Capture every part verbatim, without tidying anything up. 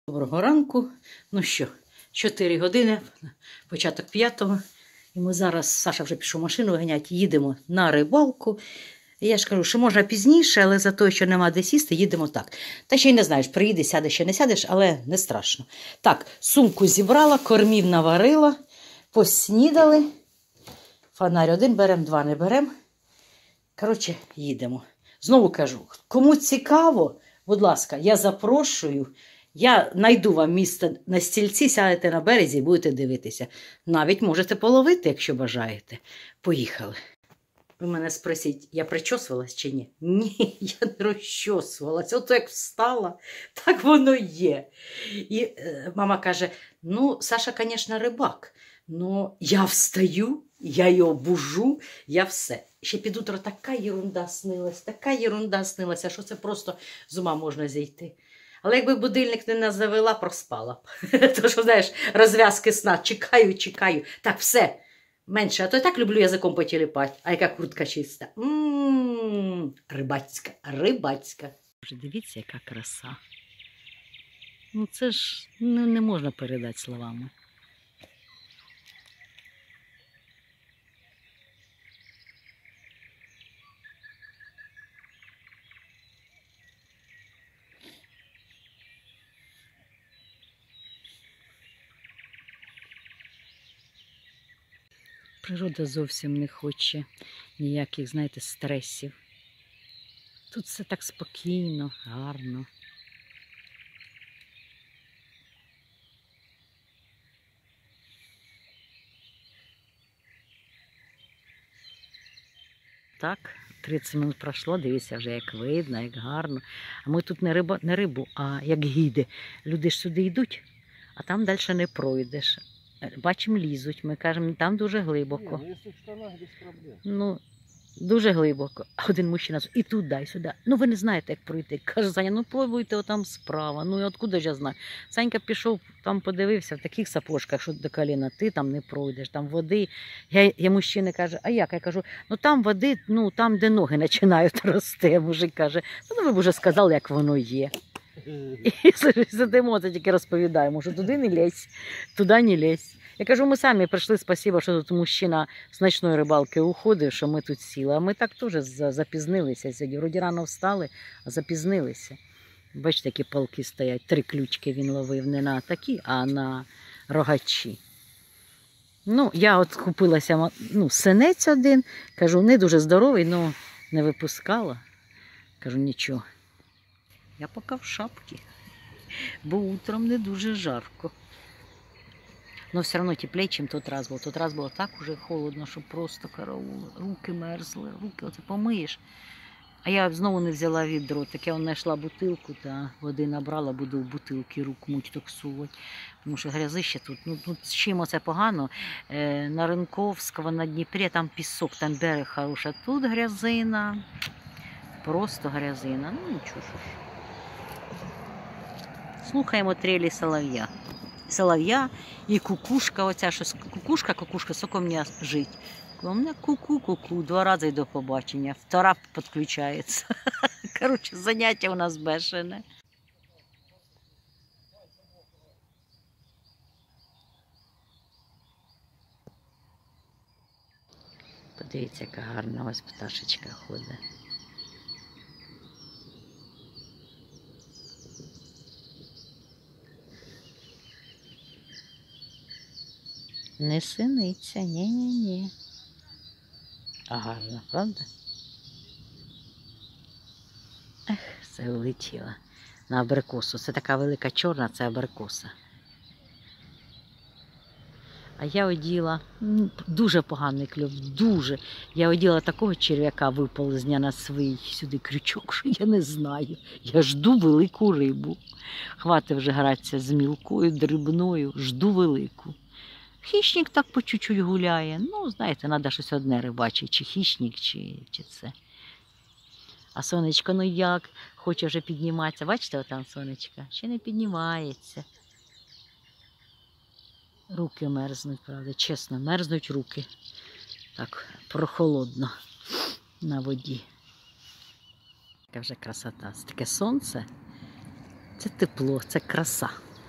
Доброго ранку. Ну що, чотири години, початок п'ятого. І ми зараз, Саша вже пішов машину виганяти, їдемо на рибалку. І я ж кажу, що можна пізніше, але за те, що нема де сісти, їдемо так. Та ще й не знаєш, приїдеш, сядеш, ще не сядеш, але не страшно. Так, сумку зібрала, кормів наварила, поснідали. Фонарь один беремо, два не беремо. Коротше, їдемо. Знову кажу, кому цікаво, будь ласка, я запрошую. Я знайду вам місце на стільці, сядете на березі і будете дивитися. Навіть можете половити, якщо бажаєте. Поїхали. Ви мене спросіть, я причосувалась чи ні? Ні, я не розчосувалась. Ото як встала, так воно є. І е, мама каже, ну, Саша, звісно, рибак. Ну, я встаю, я його бужу, я все. Ще під утро така єрунда снилась, така єрунда снилася, що це просто з ума можна зійти. Але якби будильник не завела, проспала б. То, що, знаєш, розв'язки сна, чекаю, чекаю. Так, все, менше. А то я так люблю язиком потіліпати. А яка куртка чиста. М-м-м, рибацька, рибацька. Дивіться, яка краса. Ну, це ж ну, не можна передати словами. Природа зовсім не хоче ніяких, знаєте, стресів. Тут все так спокійно, гарно. Так, тридцять минут пройшло, дивіться вже, як видно, як гарно. А ми тут не, риба, не рибу, а як гіди. Люди ж сюди йдуть, а там далі не пройдеш. Бачимо, лізуть. Ми кажемо, там дуже глибоко. Ні, ну, якщо в штанах, без проблем. Ну, дуже глибоко. А один мужчина, і туди, і сюди. Ну, ви не знаєте, як пройти. Каже, Саня, ну, пробуйте отам справа. Ну, і откуда ж я знаю? Санька пішов, там подивився, в таких сапожках, що до коліна, ти там не пройдеш, там води. Я, я мужчина каже, а як? Я кажу, ну, там води, ну, там, де ноги починають рости. Мужик каже, ну, ви б вже сказали, як воно є. І сидимо, це тільки розповідаємо, що туди не лезь, туди не лезь. Я кажу, ми самі прийшли, спасибо, що тут мужчина з ночної рибалки уходив, що ми тут сіли. А ми так теж запізнилися сьогодні. Вроді рано встали, а запізнилися. Бачите, які палки стоять. Три ключки він ловив не на такі, а на рогачі. Ну, я от купилася, ну, синець один. Кажу, не дуже здоровий, але не випускала. Кажу, нічого. Я поки в шапці, бо утром не дуже жарко. Но все одно теплее, ніж тот раз було. Тот раз було так уже холодно, що просто карауло. Руки мерзли, руки оце помиєш. А я знову не взяла відро. Так я знайшла бутилку, та води набрала, буду в бутилки рук муть таксувати. Тому що грязище тут. Ну, тут з чим оце погано. Е, на Ринковського, на Дніпрі, там пісок, там берег хороший. А тут грязина. Просто грязина. Ну нічого ж. Слухаємо трелі солов'я. Солов'я і кукушка, оця щось, кукушка, кукушка, соко мені жить. У мене ку-ку-ку-ку, два рази й до побачення, втора підключається. Коротше, заняття у нас бешене. Подивіться, яка гарна ось пташечка ходить. Не синиця, ні-ні-ні. А гарно, правда? Ех, це влетіла на абрикосу. Це така велика чорна, це абрикоса. А я оділа, дуже поганий кльов, дуже. Я оділа такого черв'яка виползня на свій сюди крючок, що я не знаю. Я жду велику рибу. Хватить вже гратися з мілкою, дрібною, жду велику. Хищник так по чуть-чуть гуляє. Ну, знаєте, треба щось одне рибачити, чи хищник, чи, чи це. А сонечко, ну як? Хоче вже підніматися. Бачите, отам сонечко? Ще не піднімається. Руки мерзнуть, правда, чесно, мерзнуть руки. Так, прохолодно на воді. Яка вже красота. Це таке сонце. Це тепло, це краса.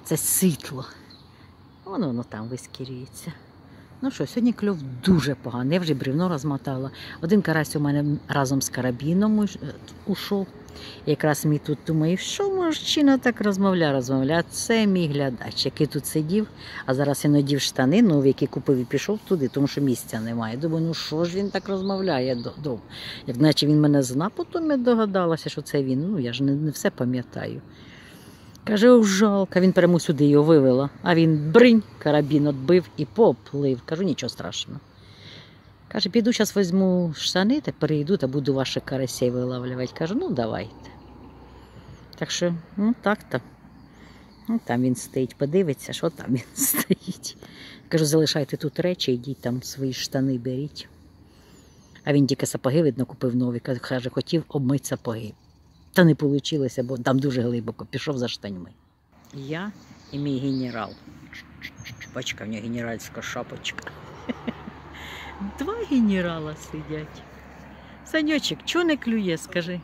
це світло. Воно, воно там вискірюється. Ну що, сьогодні кльов дуже поганий. Я вже бревно розмотала. Один карась у мене разом з карабіном ушов. І якраз мій тут думаю, що мужчина так розмовляє, розмовляє. Це мій глядач, який тут сидів, а зараз він одів штани нові, які купив і пішов туди, тому що місця немає. Думаю, ну що ж він так розмовляє вдома? Як наче він мене знав, потім я догадалася, що це він. Ну, я ж не, не все пам'ятаю. Каже, о, жалко, він прямо сюди його вивела, а він бринь, карабін відбив і поплив. Кажу, нічого страшного. Каже, піду зараз візьму штани, та перейду та буду ваших карасей вилавлювати. Кажу, ну давайте. Так що, ну так-то. Ну, там він стоїть, подивиться, що там він стоїть. Кажу, залишайте тут речі, йдіть там свої штани беріть. А він тільки сапоги, видно, купив нові. Каже, хотів обмити сапоги. Та не вийшло, бо там дуже глибоко. Пішов за штаньми. Я і мій генерал. Бачка, в нього генеральська шапочка. Два генерала сидять. Санечек, чого не клює, скажи?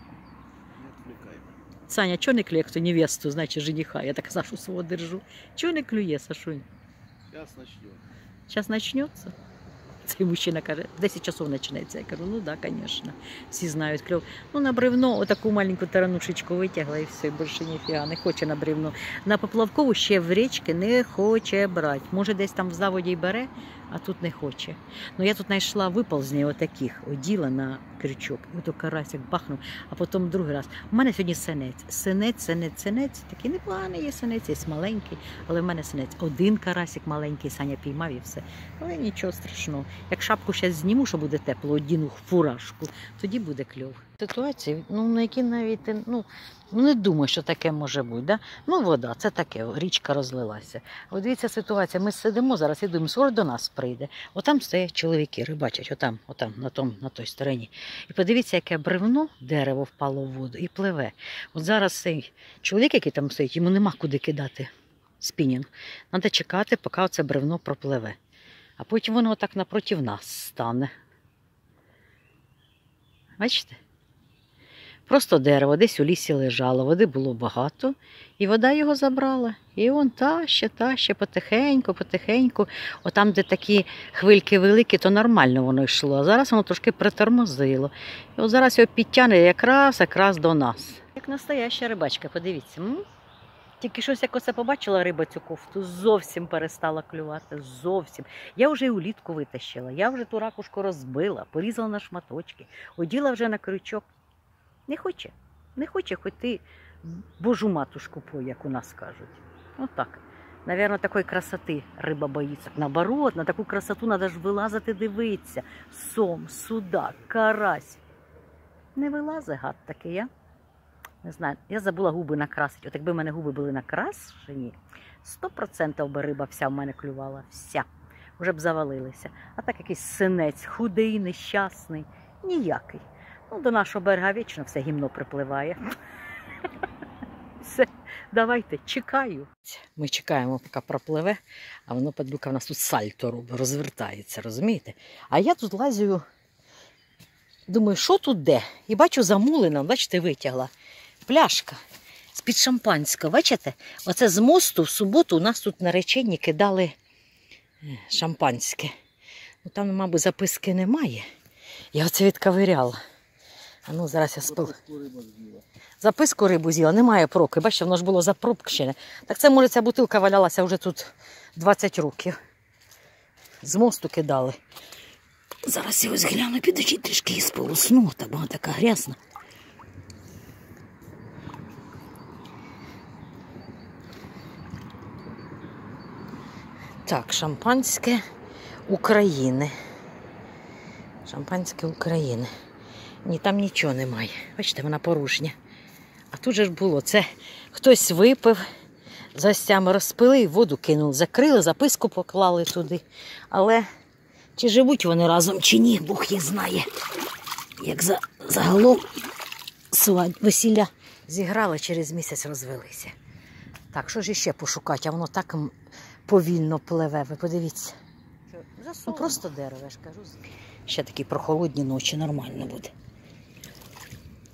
Саня, чого не клює, хто невесту, значить жениха? Я так Сашу свого держу. Чого не клює, Сашунь? Зараз почнемо. Зараз почнеться? Цей мужчина каже, десять часов почнеться. Я кажу, ну так, да, звісно. Всі знають кльов. Ну, на бревно отаку маленьку таранушечку витягла і все, більше ніфіга, не хоче на бревно. На поплавкову ще в річки не хоче брати. Може, десь там в заводі й бере, а тут не хоче. Ну, я тут знайшла виползні отаких, оділа на крючок. І ото карасик бахнув, а потім другий раз. У мене сьогодні синець. Синець, синець, синець. Такий непоганий є синець, є маленький, але в мене синець. Один карасик маленький, Саня піймав і все. Але нічого страшного. Як шапку ще зніму, що буде тепло, одіну фуражку, тоді буде кльов. Ситуації, ну, на які навіть, ну, не думаю, що таке може бути. Да? Ну, вода, це таке, річка розлилася. От дивіться ситуація, ми сидимо зараз і думаємо, скоро до нас прийде. Отам стоять чоловіки, рибачать, отам, отам, на, том, на той стороні. І подивіться, яке бревно, дерево впало в воду і пливе. От зараз цей чоловік, який там стоїть, йому нема куди кидати спінінг. Треба чекати, поки це бревно пропливе. А потім воно отак напроти нас стане. Бачите? Просто дерево десь у лісі лежало, води було багато, і вода його забрала. І он таще, таще, потихеньку, потихеньку. Отам, де такі хвильки великі, то нормально воно йшло. А зараз воно трошки притормозило. І от зараз його підтягне якраз, якраз до нас. Як настояща рибачка, подивіться. М? Тільки щось, як оце побачила риба цю кофту, зовсім перестала клювати, зовсім. Я вже і улітку витащила, я вже ту ракушку розбила, порізала на шматочки, оділа вже на крючок. Не хоче, не хоче, хоч ти божу матушку пой, як у нас кажуть. Отак. Навірно, такої красоти риба боїться. Наоборот, на таку красоту треба ж вилазити, дивитися. Сом, судак, карась. Не вилазить гад такий, я? Не знаю, я забула губи накрасити. От якби в мене губи були накрашені, сто відсотків би риба вся в мене клювала. Вся. Вже б завалилися. А так якийсь синець, худий, нещасний. Ніякий. Ну, до нашого берега вічно все гімно припливає. Все, давайте, чекаю. Ми чекаємо, поки пропливе, а воно падлюка в нас тут сальто робить, розвертається, розумієте? А я тут лазю, думаю, що тут де? І бачу, замулена, бачите, витягла. Пляшка з-під шампанського, бачите? Оце з мосту в суботу у нас тут наречені кидали шампанське. Ну, там, мабуть, записки немає. Я оце відковиряла. А ну, зараз я спил. Записку риба з'їла. Записку рибу з'їла, немає проки. Бачите, воно ж було запропкщене. Так це, може, ця бутилка валялася вже тут двадцять років. З мосту кидали. Зараз я ось гляну, підучіть трішки і сполосну, так вона така грязна. Так, шампанське України. Шампанське України. Ні, там нічого немає. Бачите, вона порожня. А тут же ж було. Це хтось випив, з гостями розпили, воду кинули, закрили, записку поклали туди. Але чи живуть вони разом, чи ні, Бог їх знає. Як за, загалом свадь, весілля зіграли, через місяць розвелися. Так, що ж іще пошукати? А воно так повільно пливе, ви подивіться. Ну, просто дерево, я ж кажу. Ще такі прохолодні ночі, нормально буде.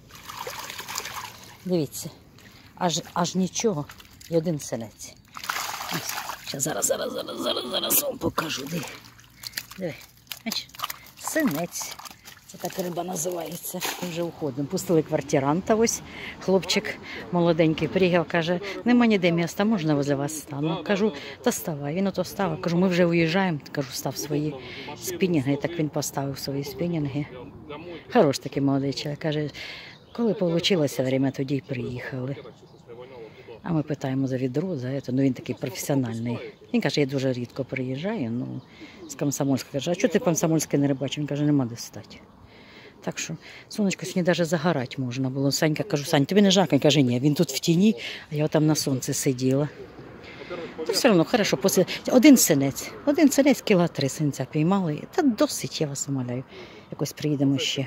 Дивіться, аж, аж нічого, і один синець. Ось. Щас, зараз, зараз, зараз, зараз, зараз вам покажу. Диви. Диви. Бач, синець. Це так риба називається. Ми вже уходимо. Пустили квартиранта ось. Хлопчик молоденький приїхав, каже, нема ніде міста, можна возле вас стану. Кажу, та ставай. Він ото став. Кажу, ми вже уїжджаємо. Кажу, став свої спінінги. Так він поставив свої спінінги. Хорош такий молодий чоловік. Каже, коли вийшло время, тоді й приїхали. А ми питаємо за відро, за це. Ну він такий професіональний. Він каже, я дуже рідко приїжджаю, ну, з Комсомольська. Каже, а чого ти Комсомольське не рибачиш? Він каже, нема де стати. Так що, сонечко, сьогодні навіть загорати можна було. Санька, кажу, Сань, тобі не жарко? Він каже, ні, він тут в тіні, а я там на сонці сиділа. То все одно, хорошо, після... один синець, один синець, кіла три синця піймали. Та досить, я вас умоляю. Якось приїдемо ще.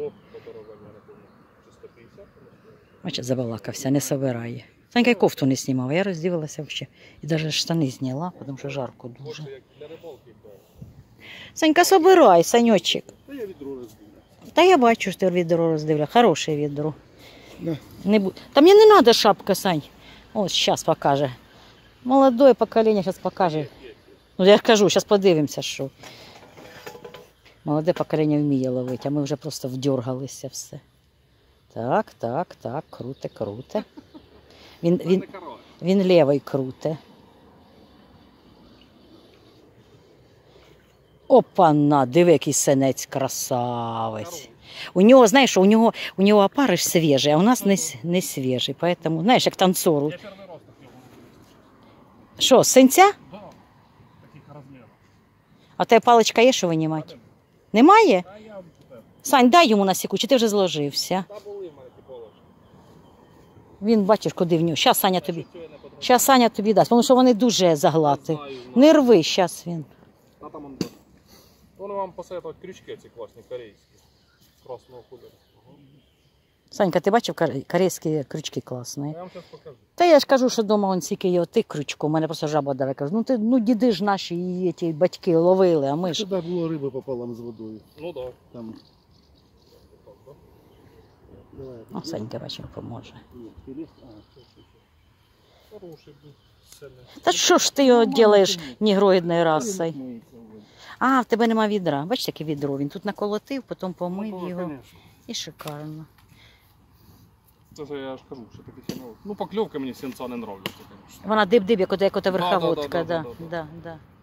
Бачите, забалакався, не собирає. Санька й кофту не знімав, я роздивилася взагалі. І навіть штани зняла, тому що жарко дуже. Санька, собирай, Санечек. Та я відро роздивлю. Та я бачу, що ти відро роздивляв. Хороше відро. Да. Не бу... Та мені не треба шапка, Сань. Ось, зараз покаже. Молодое покоління зараз покаже. Ну, я кажу, зараз подивимося, що. Молоде покоління вміє ловити, а ми вже просто вдергалися все. Так, так, так, круте, круте. Він, він, він лівий круте. Опана, диви, який синець красавець. У нього, знаєш, у нього, у нього опариш свіжий, а у нас не, с- не свіжий. Поэтому, знаєш, як танцору. Що, синця? Да, таких размеров. А тебе паличка є, що винімати? Немає? А я тепер. Сань, дай йому на секунду, чи ти вже зложився? Та були в мене ті полочки. Він, бачиш, куди в нього. Щас Саня тобі. Щас Саня тобі дасть, тому що вони дуже заглати. Не рви, щас він. Та там он. Вони вам посоветують крючки ці класні корейські. З красного кольору. Санька, ти бачив кор- корейські крючки класні? Я вам зараз покажу. Та я ж кажу, що вдома он стільки є отих крючком. У мене просто жаба давай каже, ну ти ну діди ж наші і ті батьки ловили, а ми ж. Сюди було риби пополам з водою. Ну так. Там. Давай. О, Санька бачив, поможе. Ні, філіс. А, все, все, все. Хороший був. Сильний. Та що ж ти його робиш негроїдною расою? Миється в воді. А, в тебе нема відра. Бачиш, яке відро? Він тут наколотив, потім помив Ну, його. конечно. І шикарно. Це ж я ж кажу, що таке сильно. Ну, покльовки мені сінця не нравляться, звісно. Вона диб-диб, як ота, як ота Да, да, да, верховодка. да, Да, да, да, да.